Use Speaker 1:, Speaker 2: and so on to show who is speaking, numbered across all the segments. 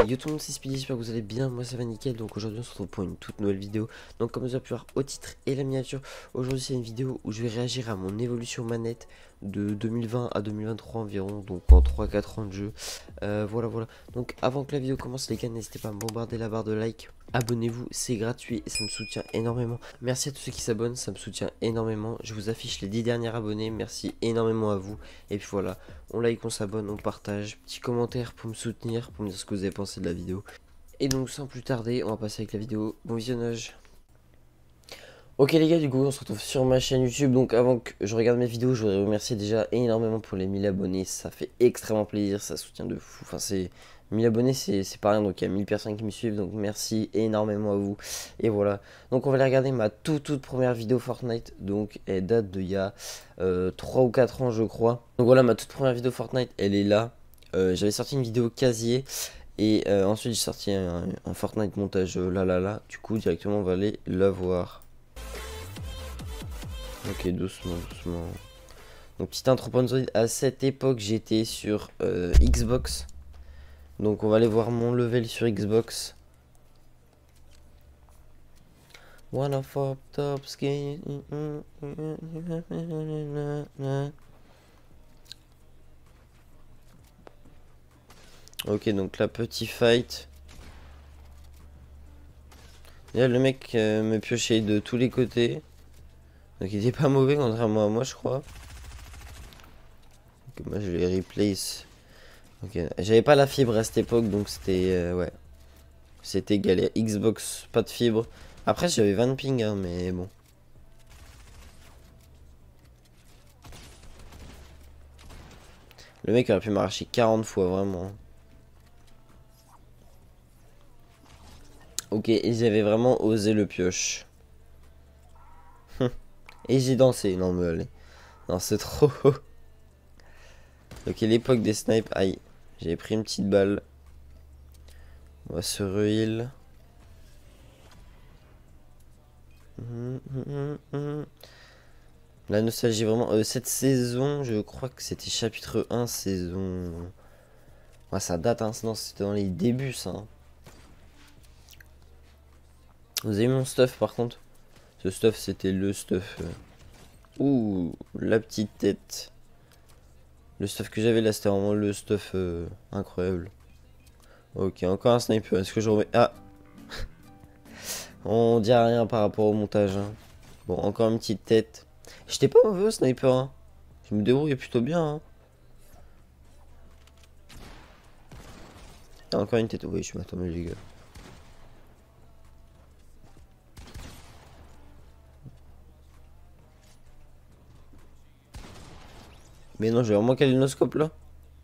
Speaker 1: Yo tout le monde, c'est Speedy, j'espère que vous allez bien, moi ça va nickel. Donc aujourd'hui on se retrouve pour une toute nouvelle vidéo. Donc comme vous avez pu voir au titre et la miniature, aujourd'hui c'est une vidéo où je vais réagir à mon évolution manette de 2020 à 2023 environ, donc en 3-4 ans de jeu. Voilà. Donc avant que la vidéo commence les gars, n'hésitez pas à me bombarder la barre de like. Abonnez-vous, c'est gratuit et ça me soutient énormément. Merci à tous ceux qui s'abonnent, ça me soutient énormément. Je vous affiche les 10 derniers abonnés, merci énormément à vous. Et puis voilà, on like, on s'abonne, on partage. Petit commentaire pour me soutenir, pour me dire ce que vous avez pensé de la vidéo. Et donc sans plus tarder, on va passer avec la vidéo. Bon visionnage. Ok les gars, du coup on se retrouve sur ma chaîne YouTube. Donc avant que je regarde mes vidéos, je voudrais remercier déjà énormément pour les 1000 abonnés. Ça fait extrêmement plaisir, ça soutient de fou. Enfin c'est 1000 abonnés, c'est pas rien. Donc il y a 1000 personnes qui me suivent, donc merci énormément à vous. Et voilà, donc on va aller regarder ma toute première vidéo Fortnite. Donc elle date d'il y a 3 ou 4 ans je crois. Donc voilà, ma toute première vidéo Fortnite, elle est là. J'avais sorti une vidéo casier. Et ensuite j'ai sorti un Fortnite montage là. Du coup directement on va aller la voir. Ok, doucement. Donc petite intro sponsorisée. À cette époque j'étais sur Xbox. Donc on va aller voir mon level sur Xbox. One of our top skin. Ok, donc la petite fight. Et là le mec me piochait de tous les côtés. Donc il était pas mauvais contrairement à moi je crois. Donc, moi je les replace. Ok, j'avais pas la fibre à cette époque donc c'était ouais. C'était galère. Xbox, pas de fibre. Après j'avais 20 ping hein, mais bon. Le mec aurait pu m'arracher 40 fois vraiment. Ok, ils avaient vraiment osé le pioche. Et j'ai dansé. Non mais allez. Non c'est trop. Ok, l'époque des snipes. Aïe. J'avais pris une petite balle. On va se re-heal. La nostalgie vraiment. Cette saison, je crois que c'était chapitre 1, saison. Ouais, ça date, hein. Sinon, c'était dans les débuts, ça. Hein. Vous avez vu mon stuff par contre? Ce stuff, c'était le stuff. Ouh, la petite tête. Le stuff que j'avais là, c'était vraiment le stuff incroyable. Ok, encore un sniper. Est-ce que je remets. Ah! On dit rien par rapport au montage. Hein. Bon, encore une petite tête. J'étais pas mauvais au sniper. Hein. Je me débrouillais plutôt bien. Hein. Ah, encore une tête. Oui, je m'attends, les gars. Mais non, j'ai vraiment calé le noscope là.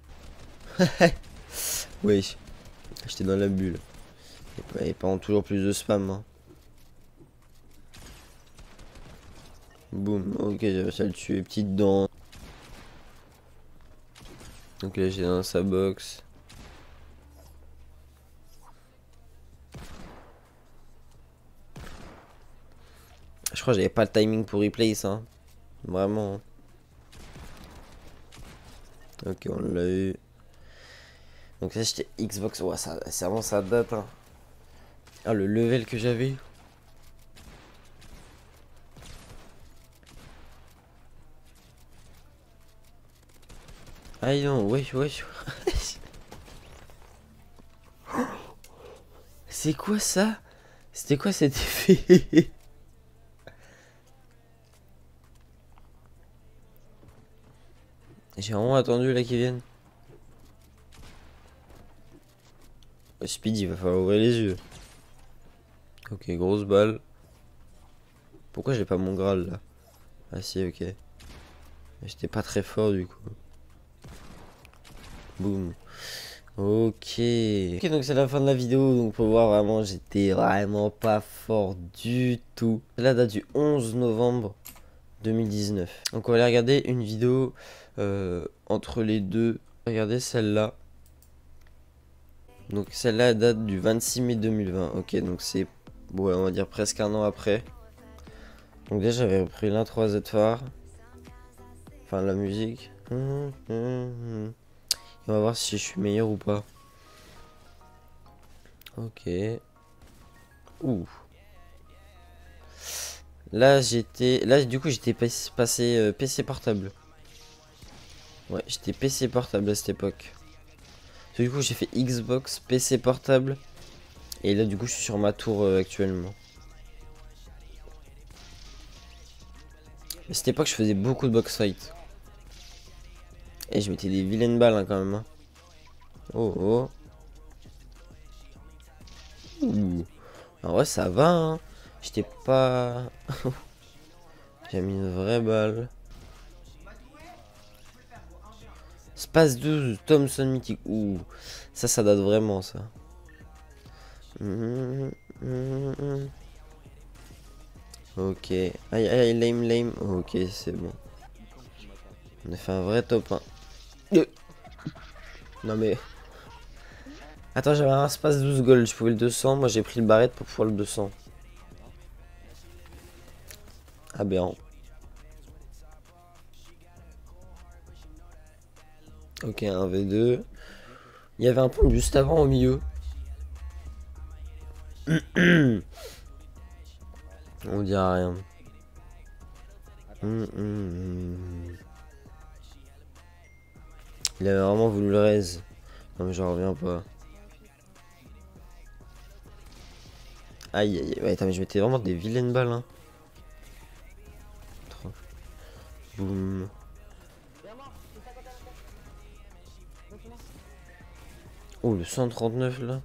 Speaker 1: Oui, j'étais dans la bulle. Et pas en toujours plus de spam. Hein. Boum, ok, j'ai réussi à le tuer. Petite dent. Donc là, j'ai dans sa box. Je crois que j'avais pas le timing pour replay ça. Hein. Vraiment. Hein. Ok, on l'a eu. Donc là, j'étais Xbox. Ouais, c'est vraiment ça date. Hein. Ah, le level que j'avais. Ah non, wesh. C'est quoi ça? C'était quoi cet effet? J'ai vraiment attendu là qu'ils viennent. Oh, Speedy, il va falloir ouvrir les yeux. Ok, grosse balle. Pourquoi j'ai pas mon Graal là? Ah si, ok. J'étais pas très fort du coup. Boum. Ok. Ok, donc c'est la fin de la vidéo. Donc pour voir vraiment, j'étais vraiment pas fort du tout. La date du 11 novembre 2019. Donc on va aller regarder une vidéo entre les deux. Regardez celle-là. Donc celle-là date du 26 mai 2020. Ok, donc c'est, ouais, on va dire presque un an après. Donc déjà j'avais repris l'intro à Z-Phare. Enfin la musique. On va voir si je suis meilleur ou pas. Ok. Ouh. Là j'étais... Là du coup j'étais passé PC portable. Ouais, j'étais PC portable à cette époque. Du coup j'ai fait Xbox, PC portable. Et là du coup je suis sur ma tour actuellement. À cette époque je faisais beaucoup de box fight. Et je mettais des vilaines balles hein, quand même. Hein. Oh oh. Ouh. En vrai ça va hein. J'étais pas... J'ai mis une vraie balle. Space 12, Thompson mythique. Ouh. Ça date vraiment ça. Ok. Aïe aïe lame lame. Ok c'est bon. On a fait un vrai top 1. Non mais... Attends j'avais un space 12 gold. Je pouvais le 200. Moi j'ai pris le barrette pour pouvoir le 200. Aberrant. Ok un V2. Il y avait un pont juste avant au milieu. On dira rien. Il avait vraiment voulu le raise. Non mais j'en reviens pas. Aïe aïe aïe. Ouais, attends, mais je mettais vraiment des vilaines balles. Hein. Boum. Oh le 139 là.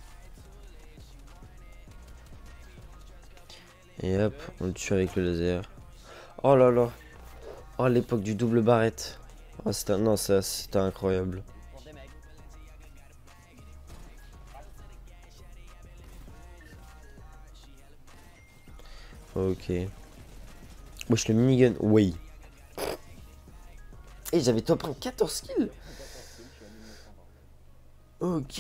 Speaker 1: Et hop, on le tue avec le laser. Oh là là. Oh l'époque du double barrette. Oh, non, ça c'était incroyable. Ok. Wesh le minigun, oui. Et j'avais top 1 14 kills. Ok.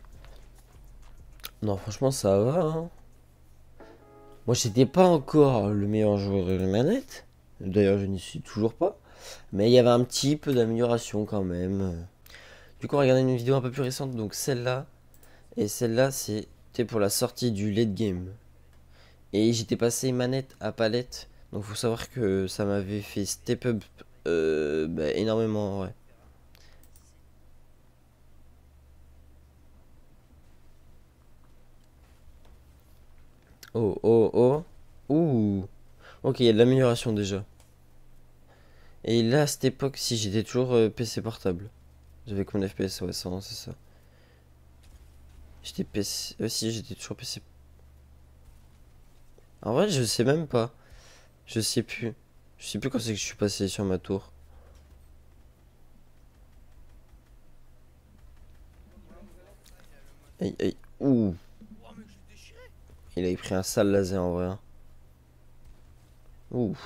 Speaker 1: Non franchement ça va hein. Moi j'étais pas encore le meilleur joueur de la manette. D'ailleurs je n'y suis toujours pas. Mais il y avait un petit peu d'amélioration quand même. Du coup on va regarder une vidéo un peu plus récente. Donc celle-là. Et celle-là c'était pour la sortie du late game. Et j'étais passé manette à palette. Donc faut savoir que ça m'avait fait step up énormément ouais. Oh oh oh. Ouh. Ok il y a de l'amélioration déjà. Et là à cette époque si j'étais toujours PC portable. J'avais combien d'FPS ouais 100 c'est ça. J'étais PC... si j'étais toujours PC. En vrai je sais même pas. Je sais plus. Je sais plus quand c'est que je suis passé sur ma tour. Aïe aïe. Ouh. Il avait pris un sale laser en vrai. Hein. Ouh.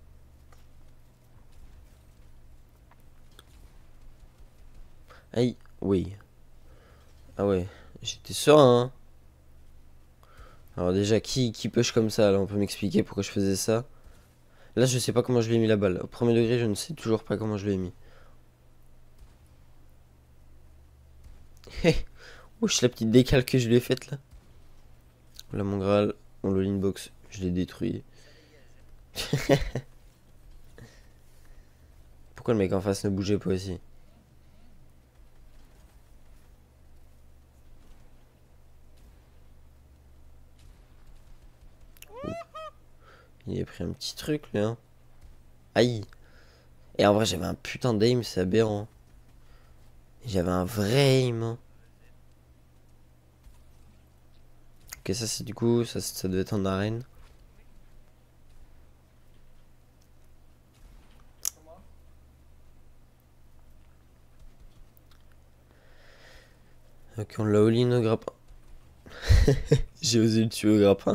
Speaker 1: Aïe. Oui. Ah ouais. J'étais serein. Hein. Alors déjà, qui push comme ça là? On peut m'expliquer pourquoi je faisais ça? Là, je sais pas comment je lui ai mis la balle. Au premier degré, je ne sais toujours pas comment je l'ai mis. Wesh, la petite décale que je lui ai faite là. Là, mon Graal, mon Lolin Box, je l'ai détruit. Pourquoi le mec en face ne bougeait pas aussi? Il a pris un petit truc là. Hein. Aïe. Et en vrai, j'avais un putain d'aim, c'est aberrant. J'avais un vrai aim. Hein. Ok, ça c'est du coup, ça devait être en arène. Ok, on l'a all-in au grappin. J'ai osé le tuer au grappin.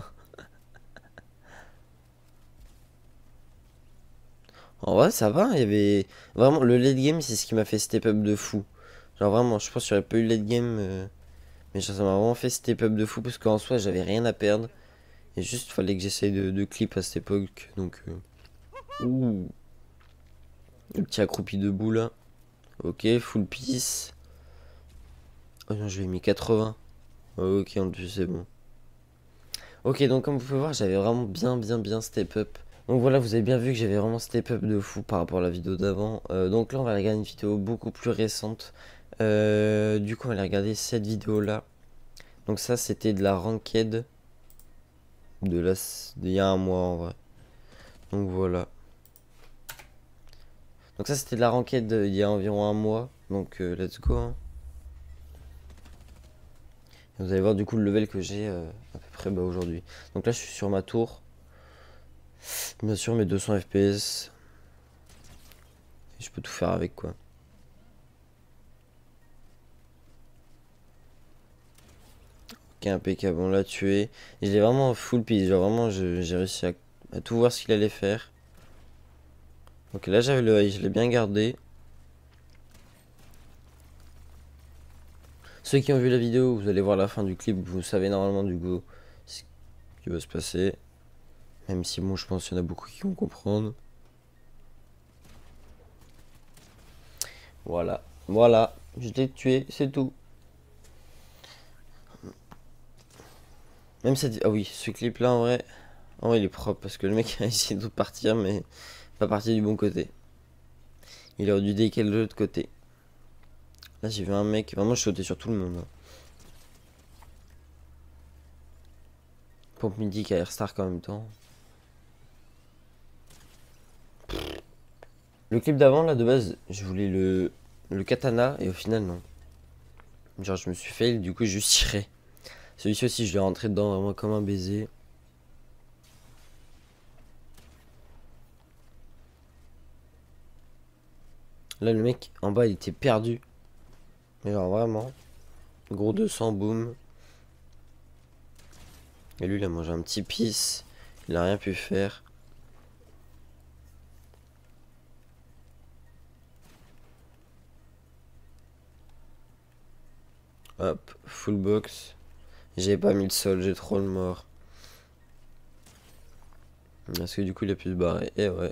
Speaker 1: En vrai, ça va, il y avait... Vraiment, le late game, c'est ce qui m'a fait step up de fou. Genre vraiment, je pense qu'il n'y aurait pas eu le late game... Mais ça m'a vraiment fait step up de fou, parce qu'en soi, j'avais rien à perdre. Et juste, fallait que j'essaye de clip à cette époque, donc... Ouh. Le petit accroupi debout, là. Ok, full piece. Oh non, je lui ai mis 80. Ok, en plus c'est bon. Ok, donc comme vous pouvez voir, j'avais vraiment bien step up. Donc voilà, vous avez bien vu que j'avais vraiment step up de fou par rapport à la vidéo d'avant. Donc là, on va regarder une vidéo beaucoup plus récente. Du coup, on va aller regarder cette vidéo-là. Donc ça, c'était de la ranked d'il y a un mois en vrai. Donc voilà. Donc ça, c'était de la ranked il y a environ un mois. Donc let's go, hein. Et vous allez voir du coup le level que j'ai à peu près aujourd'hui. Donc là, je suis sur ma tour. Bien sûr, mes 200 FPS. Et je peux tout faire avec quoi. Ok, impeccable, on l'a tué. Et je l'ai vraiment full piece. Genre vraiment, j'ai réussi à tout voir ce qu'il allait faire. Ok, là j'avais le œil, je l'ai bien gardé. Ceux qui ont vu la vidéo, vous allez voir la fin du clip. Vous savez normalement du coup ce qui va se passer. Même si bon, je pense qu'il y en a beaucoup qui vont comprendre. Voilà, voilà, je l'ai tué, c'est tout. Même cette... Ah oui, ce clip là en vrai il est propre parce que le mec a essayé de partir mais pas parti du bon côté. Il aurait dû décaler de l'autre côté. Là j'ai vu un mec, vraiment je sautais sur tout le monde, hein. Pompe mythique à Airstark en même temps. Le clip d'avant là de base je voulais le katana et au final non. Genre je me suis fail, du coup j'ai juste tiré. Celui-ci aussi je l'ai rentré dedans vraiment comme un baiser. Là le mec en bas il était perdu. Mais genre vraiment. Gros 200 boum. Et lui il a mangé un petit pisse. Il a rien pu faire. Hop, full box. J'ai pas mis le sol, j'ai trop le mort. Parce que du coup il a pu se barrer. Et ouais.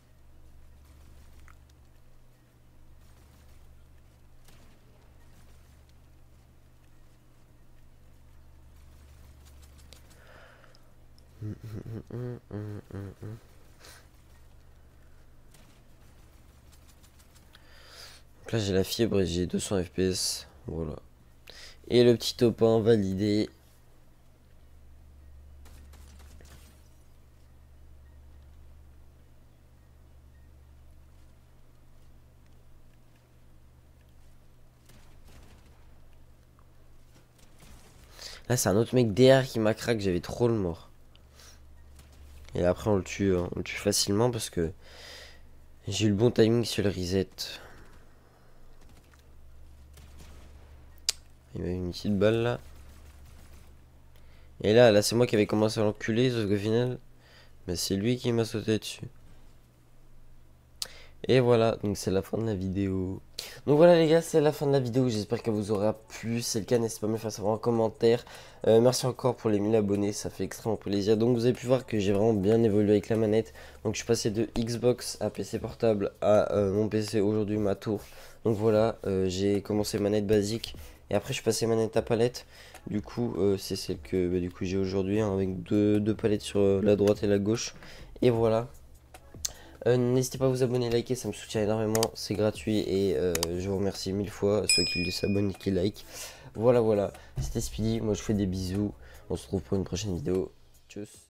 Speaker 1: Donc là j'ai la fièvre et j'ai 200 FPS. Voilà. Et le petit topin validé. Là c'est un autre mec derrière qui m'a crack, j'avais trop le mort. Et après on le tue facilement parce que j'ai eu le bon timing sur le reset. Il m'a eu une petite balle là. Et là c'est moi qui avais commencé à l'enculer, sauf qu'au final, bah, c'est lui qui m'a sauté dessus. Et voilà, donc c'est la fin de la vidéo. Donc voilà les gars, c'est la fin de la vidéo, j'espère qu'elle vous aura plu. Si c'est le cas, n'hésitez pas à me le faire savoir en commentaire. Merci encore pour les 1000 abonnés, ça fait extrêmement plaisir. Donc vous avez pu voir que j'ai vraiment bien évolué avec la manette. Donc je suis passé de Xbox à PC portable à mon PC aujourd'hui, ma tour. Donc voilà, j'ai commencé manette basique et après je suis passé manette à palette. Du coup c'est celle que du coup j'ai aujourd'hui, hein, avec deux palettes sur la droite et la gauche. Et voilà. N'hésitez pas à vous abonner, liker, ça me soutient énormément, c'est gratuit et je vous remercie 1000 fois ceux qui s'abonnent et qui like. Voilà, c'était Speedy, moi je vous fais des bisous, on se retrouve pour une prochaine vidéo. Tchuss.